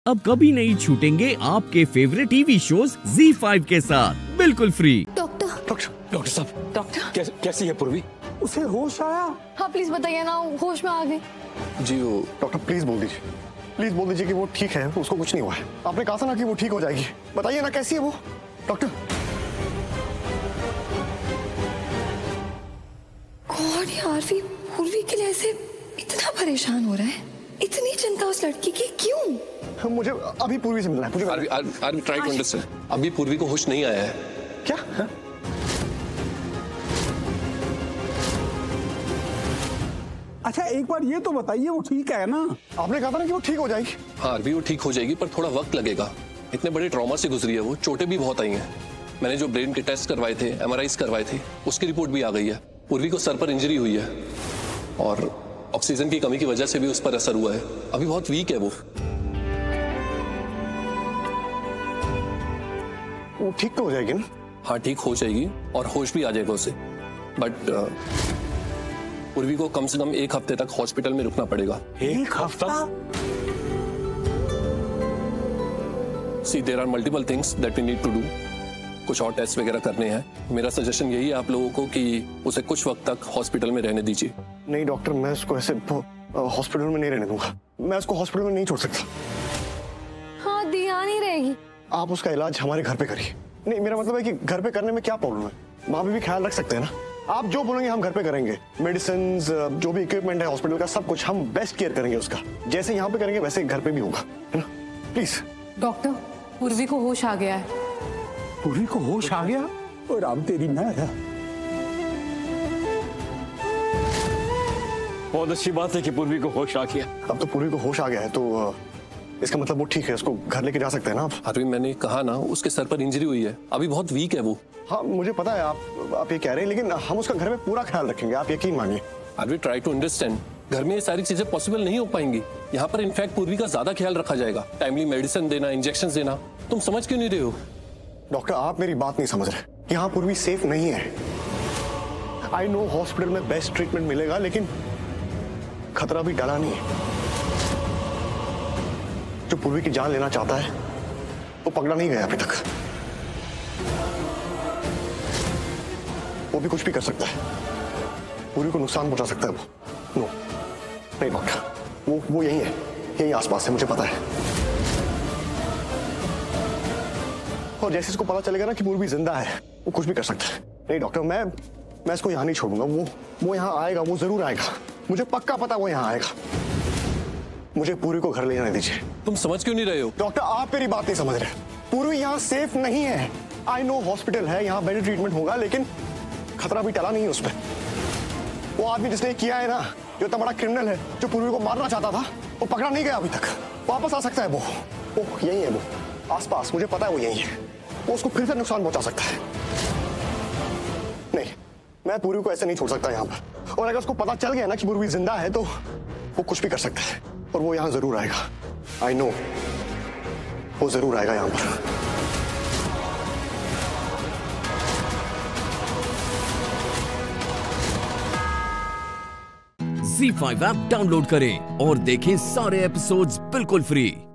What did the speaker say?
अब कभी नहीं छूटेंगे आपके फेवरेट टीवी शोज ZEE5 के साथ बिल्कुल फ्री। डॉक्टर साहब, डॉक्टर कैसी है पूर्वी? उसे होश आया? हाँ प्लीज बताइए ना, होश में आ गई। जी वो डॉक्टर प्लीज बोल दीजिए कि वो ठीक है, उसको कुछ नहीं हुआ है। आपने कहा था ना कि वो ठीक हो जाएगी। बताइए ना कैसी है वो डॉक्टर? कौन यार पूर्वी के लिए ऐसे इतना परेशान हो रहा है, इतनी चिंता उस लड़की की क्यों? मुझे अभी पूर्वी से मिलना है। Are try to understand. अभी पूर्वी को होश नहीं आया है क्या? हा? अच्छा एक बार ये तो बताइए वो ठीक है ना? आपने कहा था ना कि वो ठीक हो जाएगी। हाँ अभी वो ठीक हो जाएगी, पर थोड़ा वक्त लगेगा। इतने बड़े ट्रॉमा से गुजरी है वो, चोटें भी बहुत आई हैं। मैंने जो ब्रेन के टेस्ट करवाए थे, MRIs करवाए थे, उसकी रिपोर्ट भी आ गई है। पूर्वी को सर पर इंजरी हुई है और ऑक्सीजन की कमी की वजह से भी उस पर असर हुआ है। अभी बहुत वीक है वो ठीक तो हो जाएगी ना? हाँ ठीक हो जाएगी और होश भी आ जाएगा उसे, बट पूर्वी को कम से कम 1 हफ्ते तक हॉस्पिटल में रुकना पड़ेगा। 1 हफ्ता? See, there are multiple things that we need to do. कुछ और टेस्ट वगैरह करने हैं। मेरा सजेशन यही है आप लोगों को कि उसे कुछ वक्त तक हॉस्पिटल में रहने दीजिए। नहीं डॉक्टर, मैं उसको ऐसे हॉस्पिटल में नहीं रहने दूंगा। मैं उसको हॉस्पिटल में नहीं छोड़ सकता। हाँ दिया नहीं रहेगी। आप उसका इलाज हमारे घर पे करिए। नहीं मेरा मतलब है कि घर पे करने में क्या प्रॉब्लम है? वहाँ पे भी ख्याल रख सकते हैं ना। आप जो बोलेंगे हम घर पे करेंगे। मेडिसिन, जो भी इक्विपमेंट है हॉस्पिटल का, सब कुछ हम बेस्ट केयर करेंगे उसका। जैसे यहाँ पे करेंगे वैसे घर पे भी होगा, है ना? प्लीज। डॉक्टर पूर्वी को होश आ गया है। पूर्वी को होश आ गया? और अब तेरी मेहर है। बहुत अच्छी बात है कि पूर्वी को होश आ गया। अब तो पूर्वी को होश आ गया है तो इसका मतलब वो ठीक है, उसको घर लेके जा सकते हैं ना आप? अभी मैंने कहा ना, उसके सर पर इंजरी हुई है, अभी बहुत वीक है वो। हाँ मुझे पता है आप ये कह रहे हैं, लेकिन हम उसका घर में पूरा ख्याल रखेंगे, आप यकीन मानिए। अभी ट्राई टू अंडरस्टैंड। घर में ये सारी चीजें पॉसिबल नहीं हो पाएंगी। यहाँ पर इनफैक्ट पूर्वी का ज्यादा ख्याल रखा जाएगा। टाइमली मेडिसिन देना, इंजेक्शन देना। तुम समझ क्यों नहीं रहे हो? डॉक्टर आप मेरी बात नहीं समझ रहे। यहाँ पूर्वी सेफ नहीं है। आई नो हॉस्पिटल में बेस्ट ट्रीटमेंट मिलेगा, लेकिन खतरा भी डरा नहीं है। जो पूर्वी की जान लेना चाहता है वो पकड़ा नहीं गया अभी तक। वो भी कुछ भी कर सकता है, पूर्वी को नुकसान पहुंचा सकता है वो। नो नहीं डॉक्टर, वो यही है, यही आसपास है, मुझे पता है। और जैसे इसको पता चलेगा ना कि पूर्वी जिंदा है, वो कुछ भी कर सकता है। नहीं डॉक्टर, मैं इसको यहाँ नहीं छोड़ूंगा। वो यहाँ आएगा, वो जरूर आएगा। मुझे पक्का पता वो यहाँ आएगा। मुझे पूर्वी को घर ले जाने दीजिए। तुम समझ क्यों नहीं रहे हो? डॉक्टर आप मेरी बात नहीं समझ रहे। पूर्वी यहाँ सेफ नहीं है। आई नो हॉस्पिटल है, यहाँ बेटर ट्रीटमेंट होगा, लेकिन खतरा भी टला नहीं है उसमें। वो आदमी जिसने किया है ना, जो इतना बड़ा क्रिमिनल है, जो पूर्वी को मारना चाहता था, वो पकड़ा नहीं गया अभी तक। वापस आ सकता है वो यही है, वो आसपास, मुझे पता है वो यही है। वो उसको फिर से नुकसान पहुंचा सकता है। नहीं, मैं पूर्वी को ऐसे नहीं छोड़ सकता यहाँ पर। और अगर उसको पता चल गया ना कि पूर्वी जिंदा है, तो वो कुछ भी कर सकता है और वो यहाँ जरूर आएगा। आई नो वो जरूर आएगा यहाँ पर। ZEE5 ऐप डाउनलोड करें और देखें सारे एपिसोड्स बिल्कुल फ्री।